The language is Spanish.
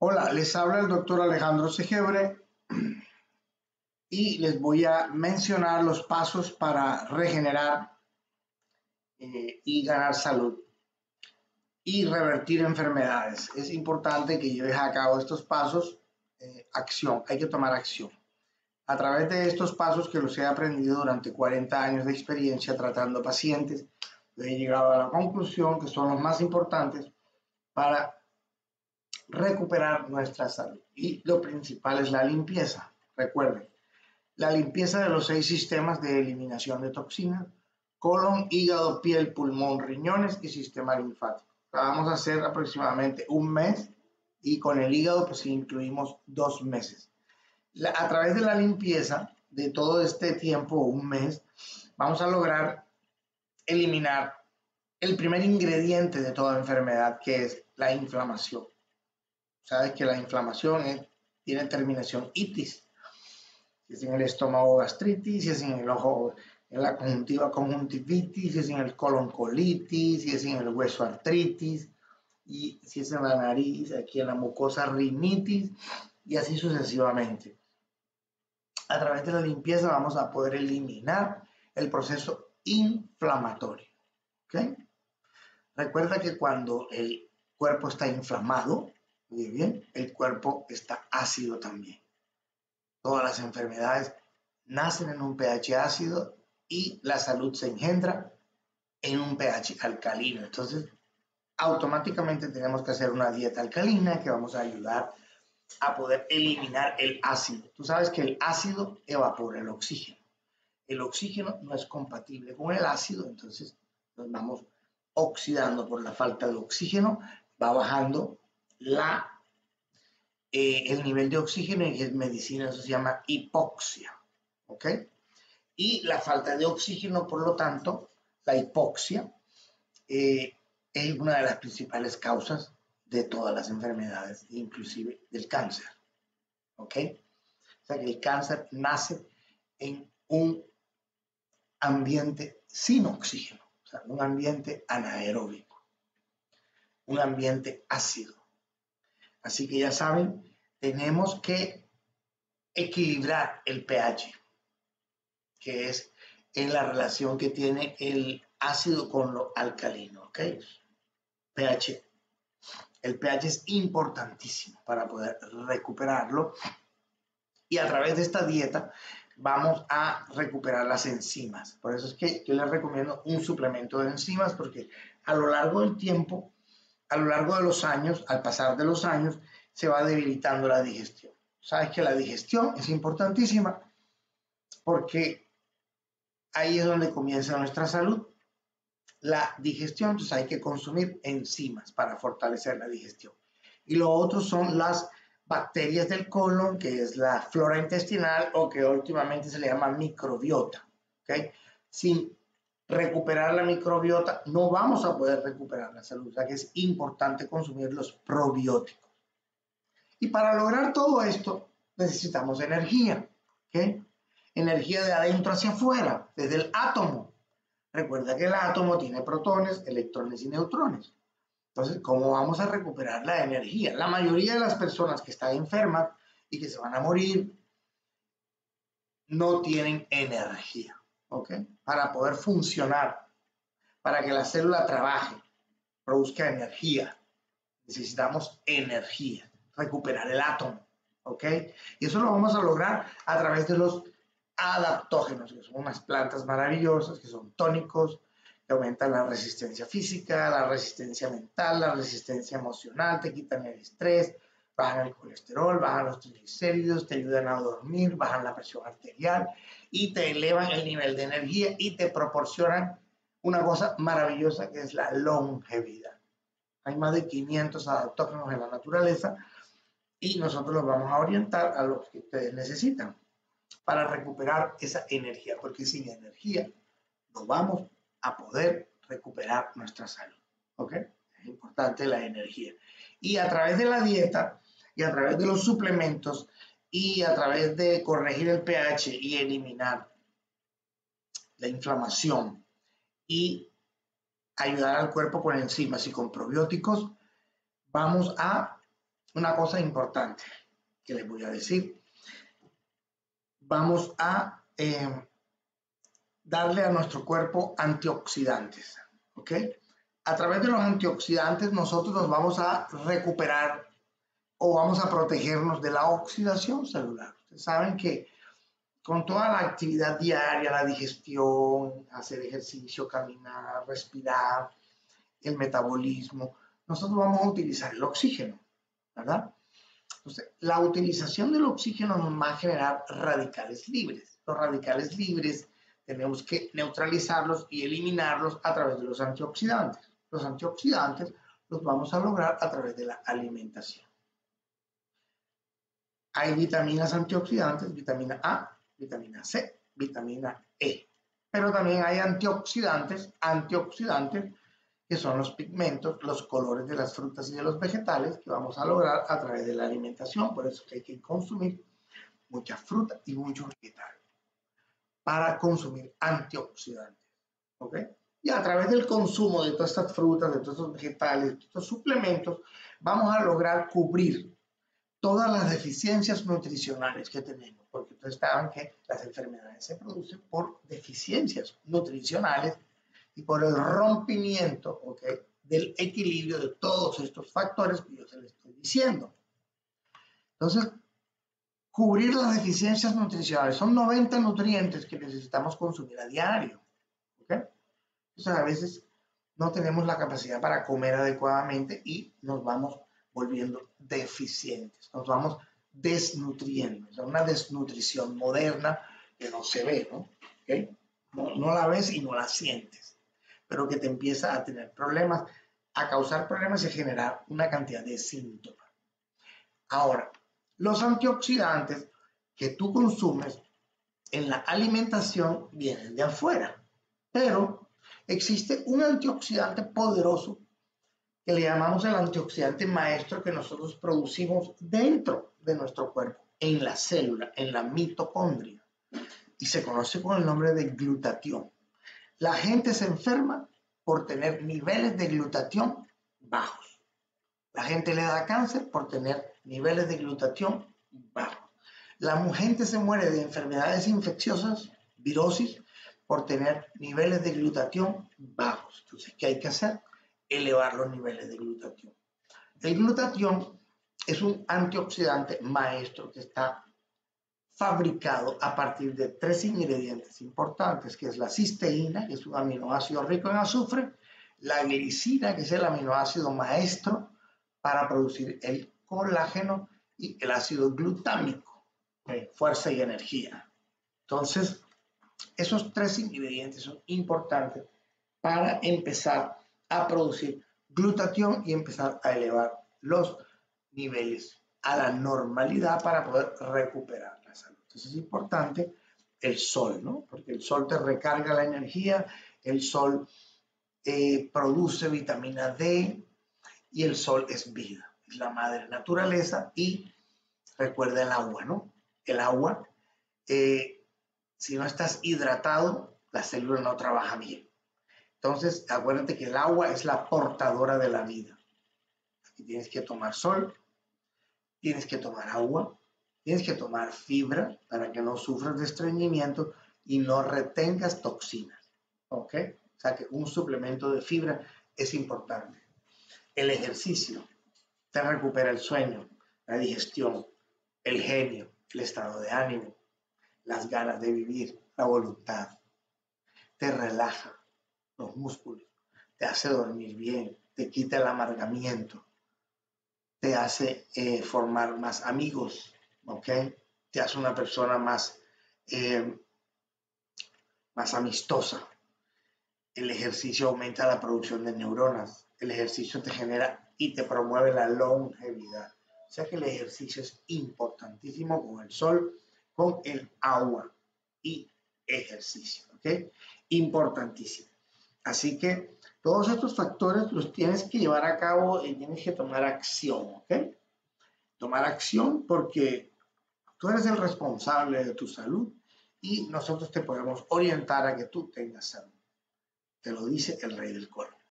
Hola, les habla el doctor Alejandro Segebre y les voy a mencionar los pasos para regenerar y ganar salud y revertir enfermedades. Es importante que lleves a cabo estos pasos, acción, hay que tomar acción. A través de estos pasos que los he aprendido durante 40 años de experiencia tratando pacientes, he llegado a la conclusión que son los más importantes para recuperar nuestra salud. Y lo principal es la limpieza. Recuerden, la limpieza de los 6 sistemas de eliminación de toxinas: colon, hígado, piel, pulmón, riñones y sistema linfático. La vamos a hacer aproximadamente un mes y con el hígado pues incluimos 2 meses. A través de la limpieza de todo este tiempo, un mes, vamos a lograr eliminar el primer ingrediente de toda enfermedad, que es la inflamación. Sabes que la inflamación tiene terminación itis. Si es en el estómago, gastritis; si es en el ojo, en la conjuntiva, conjuntivitis; si es en el colon, colitis; si es en el hueso, artritis; y si es en la nariz, aquí en la mucosa, rinitis, y así sucesivamente. A través de la limpieza vamos a poder eliminar el proceso inflamatorio. ¿Okay? Recuerda que cuando el cuerpo está inflamado, muy bien, el cuerpo está ácido también. Todas las enfermedades nacen en un pH ácido y la salud se engendra en un pH alcalino. Entonces, automáticamente tenemos que hacer una dieta alcalina que vamos a ayudar a poder eliminar el ácido. Tú sabes que el ácido evapora el oxígeno. El oxígeno no es compatible con el ácido, entonces nos vamos oxidando por la falta de oxígeno, va bajando el nivel de oxígeno, y en medicina eso se llama hipoxia. ¿Ok? Y la falta de oxígeno, por lo tanto, la hipoxia, es una de las principales causas de todas las enfermedades, inclusive del cáncer. ¿Ok? O sea que el cáncer nace en un ambiente sin oxígeno, o sea, un ambiente anaeróbico, un ambiente ácido. Así que ya saben, tenemos que equilibrar el pH, que es en la relación que tiene el ácido con lo alcalino. ¿Ok? pH. El pH es importantísimo para poder recuperarlo, y a través de esta dieta vamos a recuperar las enzimas. Por eso es que yo les recomiendo un suplemento de enzimas, porque a lo largo del tiempo, a lo largo de los años, al pasar de los años, se va debilitando la digestión. Sabes que la digestión es importantísima porque ahí es donde comienza nuestra salud. La digestión, entonces hay que consumir enzimas para fortalecer la digestión. Y lo otro son las bacterias del colon, que es la flora intestinal, o que últimamente se le llama microbiota. ¿Okay? Sin recuperar la microbiota no vamos a poder recuperar la salud. O sea que es importante consumir los probióticos. Y para lograr todo esto necesitamos energía. ¿Okay? Energía de adentro hacia afuera, desde el átomo. Recuerda que el átomo tiene protones, electrones y neutrones. Entonces, ¿cómo vamos a recuperar la energía? La mayoría de las personas que están enfermas y que se van a morir no tienen energía, ¿ok? Para poder funcionar, para que la célula trabaje, produzca energía, necesitamos energía, recuperar el átomo, ¿ok? Y eso lo vamos a lograr a través de los adaptógenos, que son unas plantas maravillosas, que son tónicos, que aumentan la resistencia física, la resistencia mental, la resistencia emocional, te quitan el estrés, bajan el colesterol, bajan los triglicéridos, te ayudan a dormir, bajan la presión arterial y te elevan el nivel de energía y te proporcionan una cosa maravillosa, que es la longevidad. Hay más de 500 adaptógenos en la naturaleza y nosotros los vamos a orientar a los que ustedes necesitan para recuperar esa energía, porque sin energía no vamos a poder recuperar nuestra salud. ¿Ok? Es importante la energía. Y a través de la dieta, y a través de los suplementos, y a través de corregir el pH y eliminar la inflamación, y ayudar al cuerpo con enzimas y con probióticos, vamos a una cosa importante que les voy a decir. Vamos a darle a nuestro cuerpo antioxidantes, ¿ok? A través de los antioxidantes nosotros nos vamos a recuperar o vamos a protegernos de la oxidación celular. Ustedes saben que con toda la actividad diaria, la digestión, hacer ejercicio, caminar, respirar, el metabolismo, nosotros vamos a utilizar el oxígeno, ¿verdad? Entonces, la utilización del oxígeno nos va a generar radicales libres. Los radicales libres tenemos que neutralizarlos y eliminarlos a través de los antioxidantes. Los antioxidantes los vamos a lograr a través de la alimentación. Hay vitaminas antioxidantes, vitamina A, vitamina C, vitamina E. Pero también hay antioxidantes que son los pigmentos, los colores de las frutas y de los vegetales que vamos a lograr a través de la alimentación. Por eso que hay que consumir mucha fruta y muchos vegetales para consumir antioxidantes. ¿Ok? Y a través del consumo de todas estas frutas, de todos estos vegetales, de estos suplementos, vamos a lograr cubrir todas las deficiencias nutricionales que tenemos, porque ustedes saben que las enfermedades se producen por deficiencias nutricionales y por el rompimiento, ¿okay?, del equilibrio de todos estos factores que yo se les estoy diciendo. Entonces, cubrir las deficiencias nutricionales son 90 nutrientes que necesitamos consumir a diario. ¿Okay? Entonces, a veces no tenemos la capacidad para comer adecuadamente y nos vamos volviendo deficientes, nos vamos desnutriendo. Es una desnutrición moderna que no se ve, ¿no? ¿Okay? No la ves y no la sientes, pero que te empieza a tener problemas, a causar problemas y a generar una cantidad de síntomas. Ahora, los antioxidantes que tú consumes en la alimentación vienen de afuera, pero existe un antioxidante poderoso que le llamamos el antioxidante maestro que nosotros producimos dentro de nuestro cuerpo, en la célula, en la mitocondria, y se conoce con el nombre de glutatión. La gente se enferma por tener niveles de glutatión bajos. La gente le da cáncer por tener niveles de glutatión bajos. La gente se muere de enfermedades infecciosas, virosis, por tener niveles de glutatión bajos. Entonces, ¿qué hay que hacer? Elevar los niveles de glutatión. El glutatión es un antioxidante maestro que está fabricado a partir de 3 ingredientes importantes, que es la cisteína, que es un aminoácido rico en azufre, la glicina, que es el aminoácido maestro para producir el colágeno, y el ácido glutámico, fuerza y energía. Entonces, esos 3 ingredientes son importantes para empezar a producir glutatión y empezar a elevar los niveles a la normalidad para poder recuperar la salud. Entonces es importante el sol, ¿no? Porque el sol te recarga la energía, el sol produce vitamina D y el sol es vida, es la madre naturaleza. Y recuerda el agua, ¿no? El agua, si no estás hidratado, la célula no trabaja bien. Entonces, acuérdate que el agua es la portadora de la vida. Aquí tienes que tomar sol, tienes que tomar agua, tienes que tomar fibra para que no sufras de estreñimiento y no retengas toxinas. ¿Ok? O sea que un suplemento de fibra es importante. El ejercicio te recupera el sueño, la digestión, el genio, el estado de ánimo, las ganas de vivir, la voluntad. Te relaja los músculos, te hace dormir bien, te quita el amargamiento, te hace formar más amigos, ¿ok? Te hace una persona más amistosa. El ejercicio aumenta la producción de neuronas. El ejercicio te genera y te promueve la longevidad. O sea que el ejercicio es importantísimo con el sol, con el agua y ejercicio, ¿ok? Importantísimo. Así que todos estos factores los tienes que llevar a cabo y tienes que tomar acción, ¿ok? Tomar acción porque tú eres el responsable de tu salud y nosotros te podemos orientar a que tú tengas salud. Te lo dice el Rey del Coro.